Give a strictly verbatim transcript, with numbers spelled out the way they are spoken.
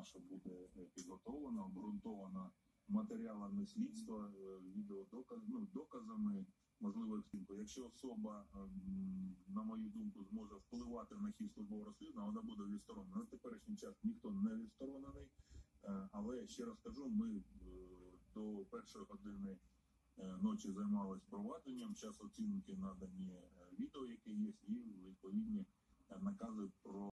наше буде підготовлено, обґрунтовано матеріалами слідства, відеодоказ, ну, доказами, можливо, оцінку. Якщо особа, на мою думку, зможе впливати на хід службового розслідування, вона буде відсторонена. На теперішній час ніхто не відсторонений, але, ще раз кажу, ми до першої години ночі займалися провадженням, час оцінки надані відео, яке є, і відповідні накази про